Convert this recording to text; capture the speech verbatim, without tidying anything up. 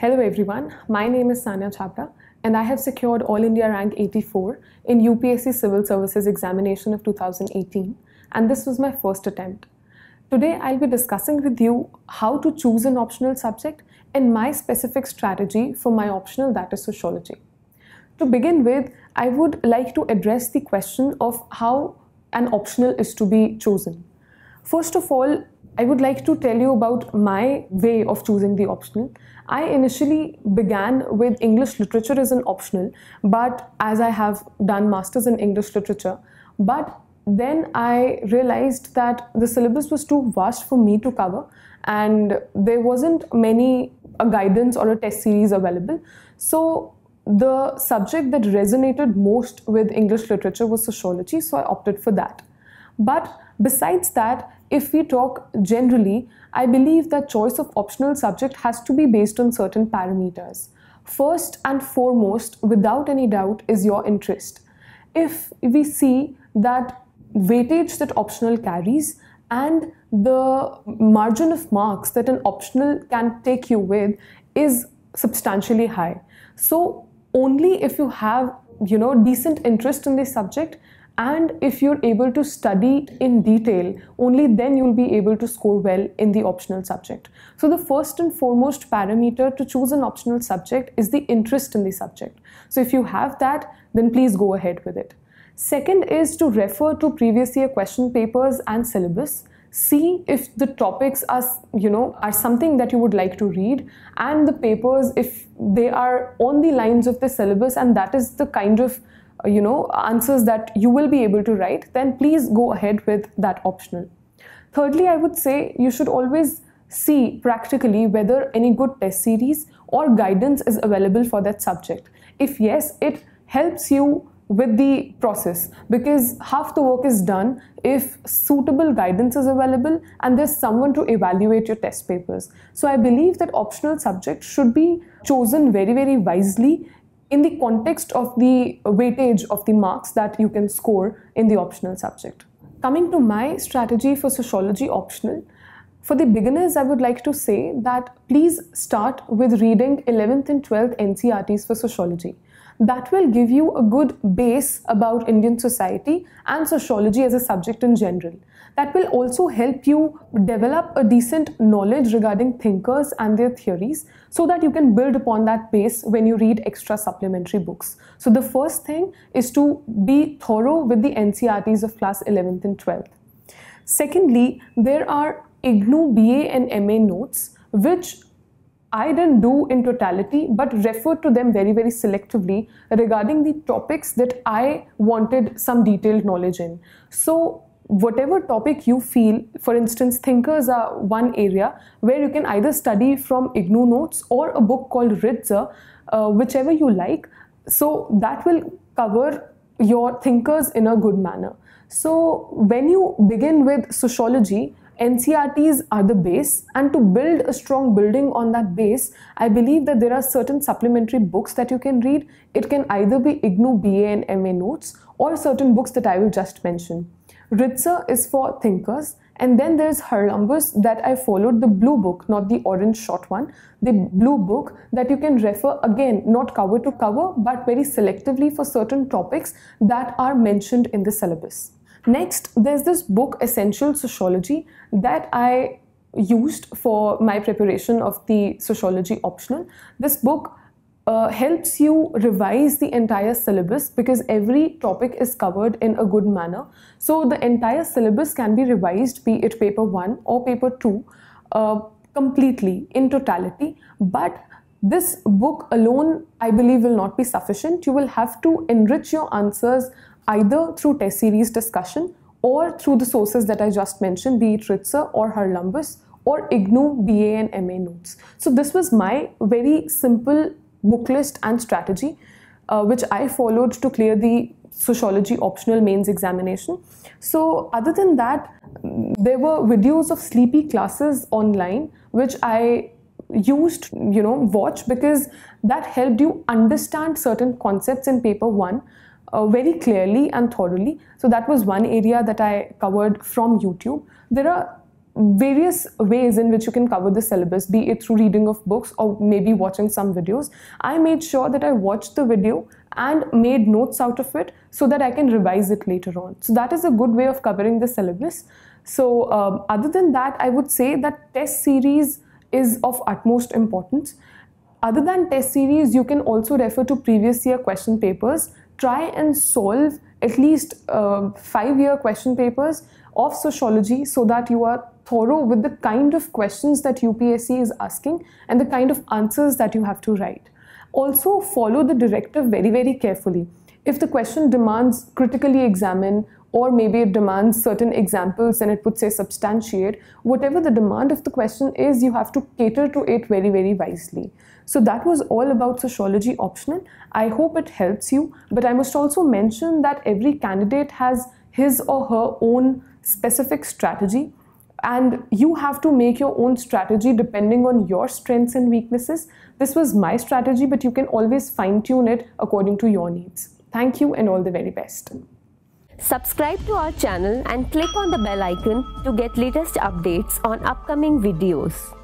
Hello everyone, my name is Sanya Chhabra and I have secured All India rank eighty-four in U P S C Civil Services examination of two thousand eighteen, and this was my first attempt. Today I'll be discussing with you how to choose an optional subject and my specific strategy for my optional, that is sociology. To begin with, I would like to address the question of how an optional is to be chosen. First of all, I would like to tell you about my way of choosing the optional. I initially began with English literature as an optional, but as I have done masters in English literature, but then I realized that the syllabus was too vast for me to cover and there wasn't many a guidance or a test series available. So the subject that resonated most with English literature was sociology, so I opted for that. But besides that, if we talk generally, I believe that choice of optional subject has to be based on certain parameters. First and foremost, without any doubt, is your interest. If we see that weightage that optional carries and the margin of marks that an optional can take you with is substantially high. So only if you have, you know, decent interest in the subject and if you're able to study in detail, only then you'll be able to score well in the optional subject. So the first and foremost parameter to choose an optional subject is the interest in the subject. So if you have that, then please go ahead with it. Second is to refer to previous year question papers and syllabus. See if the topics are, you know, are something that you would like to read, and the papers, if they are on the lines of the syllabus and that is the kind of you know, answers that you will be able to write, then please go ahead with that optional. Thirdly, I would say you should always see practically whether any good test series or guidance is available for that subject. If yes, it helps you with the process, because half the work is done if suitable guidance is available and there's someone to evaluate your test papers. So I believe that optional subject should be chosen very, very wisely in the context of the weightage of the marks that you can score in the optional subject. Coming to my strategy for sociology optional, for the beginners, I would like to say that please start with reading eleventh and twelfth N C E R Ts for sociology. That will give you a good base about Indian society and sociology as a subject in general. That will also help you develop a decent knowledge regarding thinkers and their theories so that you can build upon that base when you read extra supplementary books. So the first thing is to be thorough with the N C E R Ts of class eleventh and twelfth. Secondly, there are I G N U B A and M A notes which I didn't do in totality but referred to them very very selectively regarding the topics that I wanted some detailed knowledge in. So whatever topic you feel, for instance, thinkers are one area where you can either study from I G N U notes or a book called Ritzer, uh, whichever you like. So that will cover your thinkers in a good manner. So when you begin with sociology, N C E R Ts are the base, and to build a strong building on that base, I believe that there are certain supplementary books that you can read. It can either be I G N U B A and M A notes or certain books that I will just mention. Ritzer is for thinkers, and then there's Harlumbus that I followed, the blue book, not the orange short one, the blue book that you can refer, again, not cover to cover, but very selectively for certain topics that are mentioned in the syllabus. Next, there's this book, Essential Sociology, that I used for my preparation of the sociology optional. This book uh, helps you revise the entire syllabus because every topic is covered in a good manner. So the entire syllabus can be revised, be it paper one or paper two, uh, completely in totality. But this book alone, I believe, will not be sufficient. You will have to enrich your answers either through test series discussion or through the sources that I just mentioned, be it Ritzer or Harlumbus or I G N U B A and M A notes. So this was my very simple book list and strategy uh, which I followed to clear the sociology optional mains examination. So other than that, there were videos of sleepy classes online which I used, you know, watch, because that helped you understand certain concepts in paper one uh, very clearly and thoroughly. So that was one area that I covered from YouTube. There are various ways in which you can cover the syllabus, be it through reading of books or maybe watching some videos. I made sure that I watched the video and made notes out of it so that I can revise it later on. So that is a good way of covering the syllabus. So um, other than that, I would say that test series is of utmost importance. Other than test series, you can also refer to previous year question papers. Try and solve at least uh, five-year question papers of sociology so that you are thorough with the kind of questions that U P S C is asking and the kind of answers that you have to write. Also, follow the directive very, very carefully. If the question demands critically examine, or maybe it demands certain examples and it would say substantiate, whatever the demand of the question is, you have to cater to it very, very wisely. So that was all about sociology optional. I hope it helps you, but I must also mention that every candidate has his or her own specific strategy, and you have to make your own strategy depending on your strengths and weaknesses. This was my strategy, but you can always fine-tune it according to your needs. Thank you and all the very best. Subscribe to our channel and click on the bell icon to get latest updates on upcoming videos.